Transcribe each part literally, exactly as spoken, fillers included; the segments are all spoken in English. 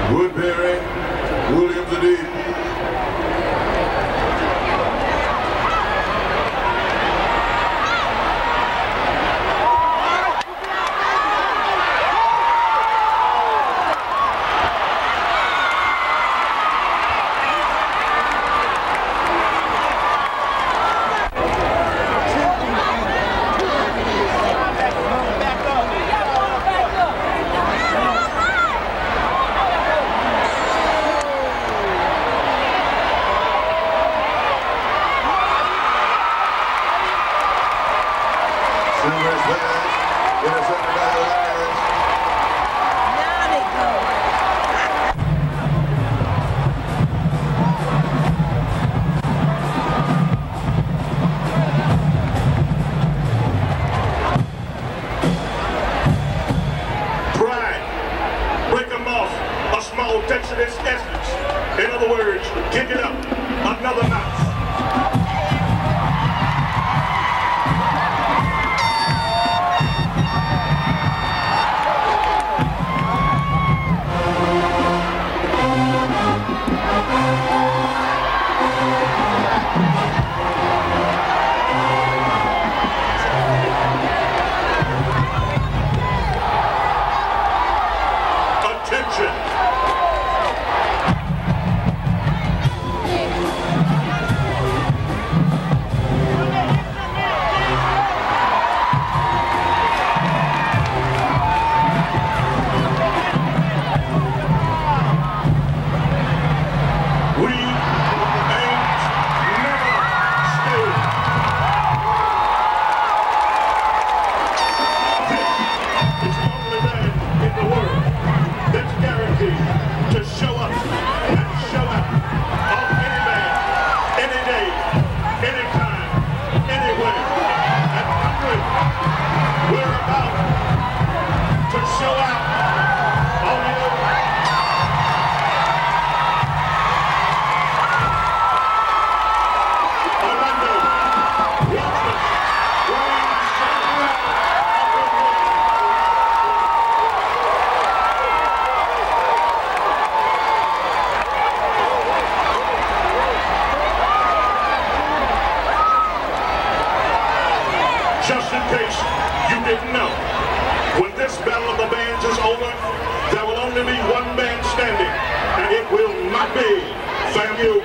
Woodbury, Williams the Deep. Takes its essence. In other words, kick it up another notch. Just in case you didn't know, when this Battle of the Bands is over, there will only be one band standing, and it will not be FAMU.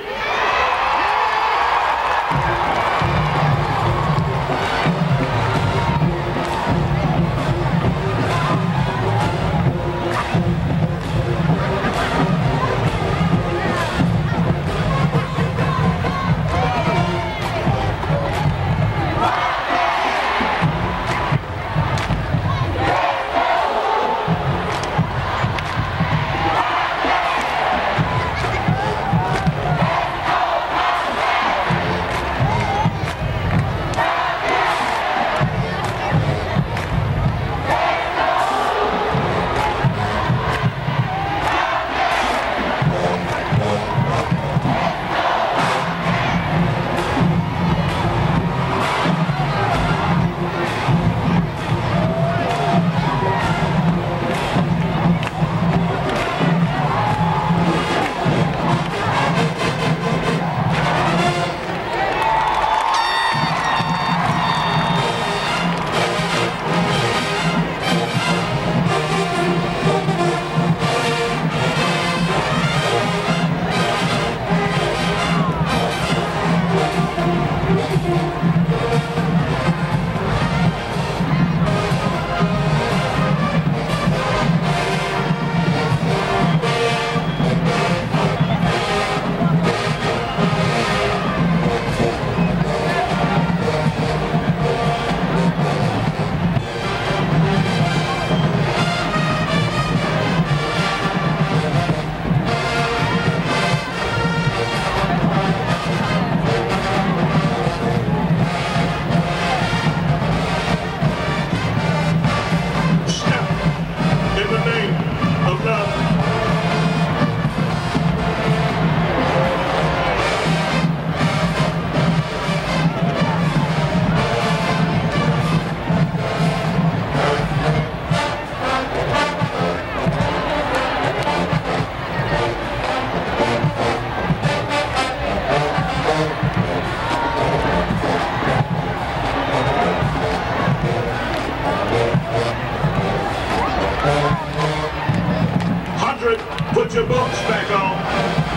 your boots back on.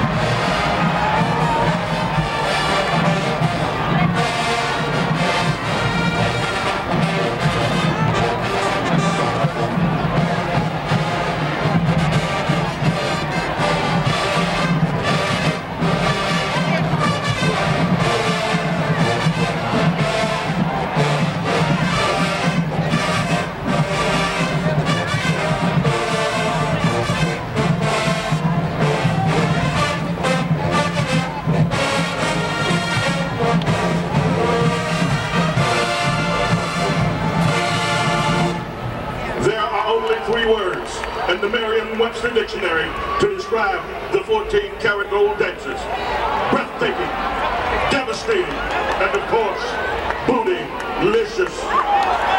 Three words in the Merriam-Webster Dictionary to describe the fourteen karat gold dancers: breathtaking, devastating, and of course, bootylicious.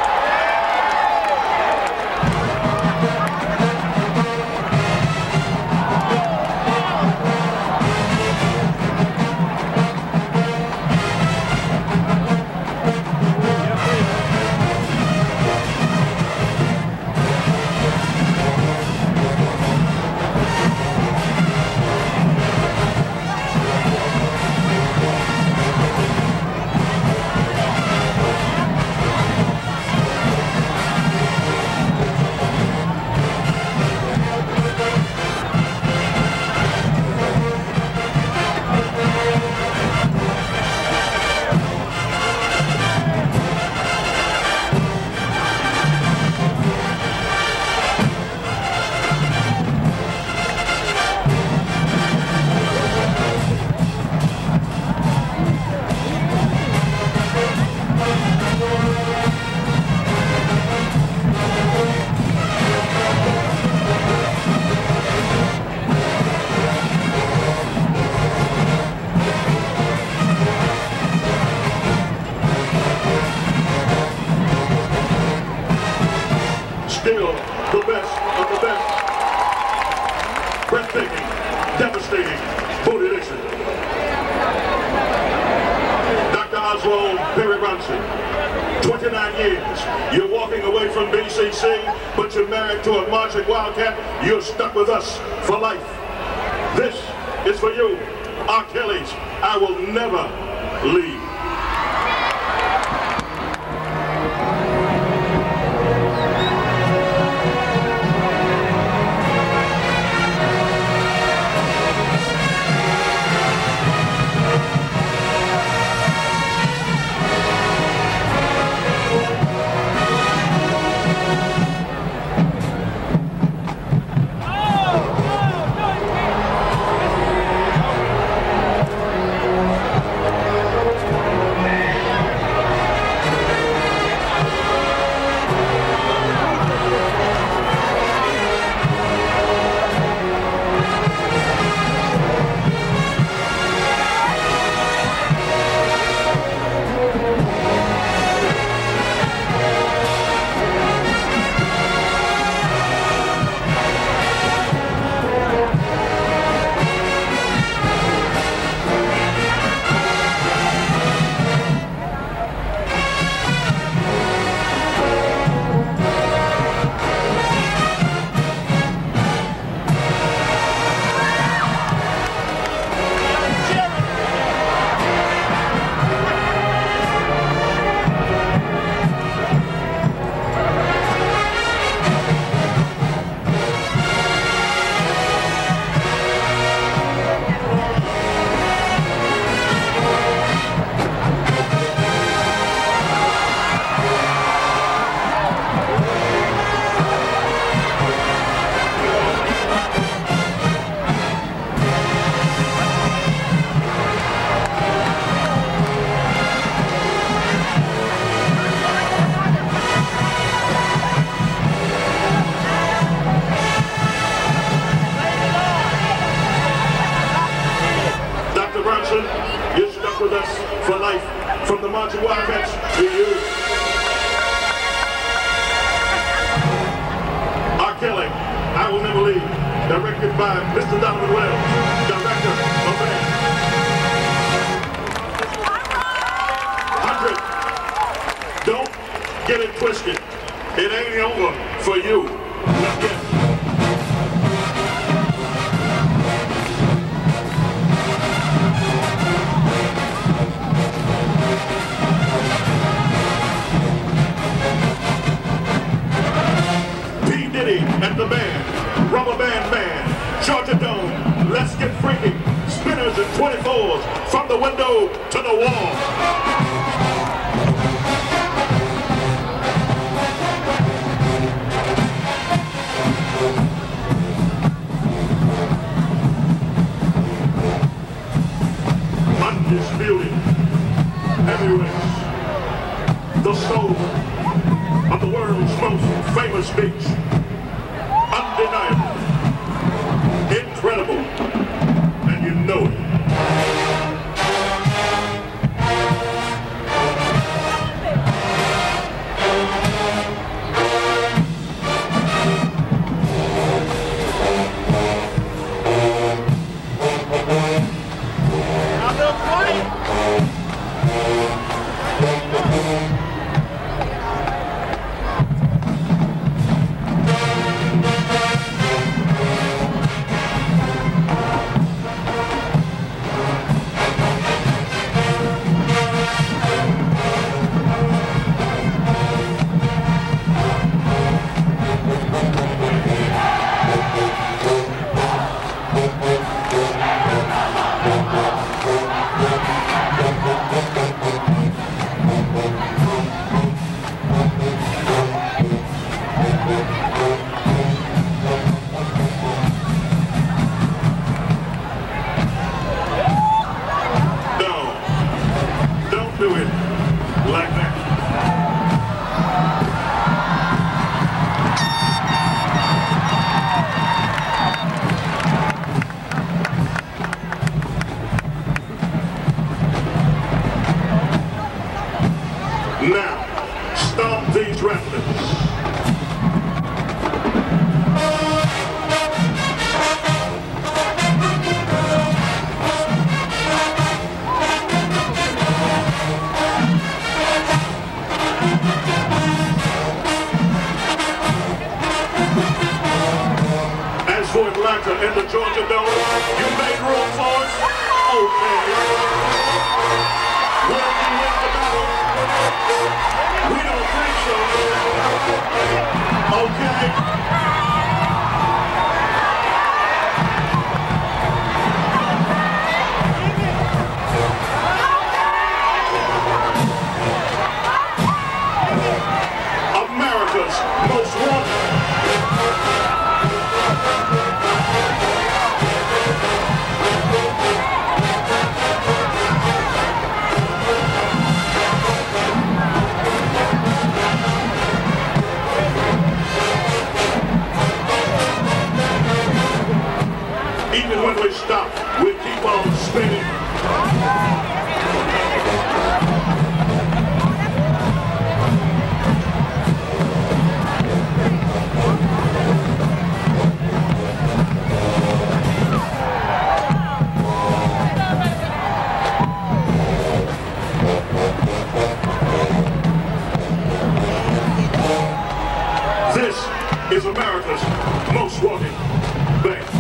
Still the best of the best. Breathtaking, devastating, bootylicious. Doctor Oswald Perry Bronson, twenty-nine years. You're walking away from B C C, but you're married to a marching wildcat. You're stuck with us for life. This is for you, R. Kelly's I Will Never Leave. You're stuck with us for life. From the Marching Wildcats to you. R. Kelly, I Will Never Leave. Directed by Mister Donovan Wells, Director of Band. Hundred. Don't get it twisted. It ain't over for you. Not yet. and the band, Rubber Band Man, Georgia Dome, Let's Get Freaky, Spinners and twenty-fours, from the window to the wall. Undisputed heavyweights, the soul of the world's most famous beach, undeniable, incredible, and you know it. Now, stop these wrestlers. As for Atlanta in the Georgia Dome, you made room for us? Okay. Will you win the battle? We don't think so. Okay. America's most wanted. Even when we stop, we keep on spinning. This is America's most wanted band.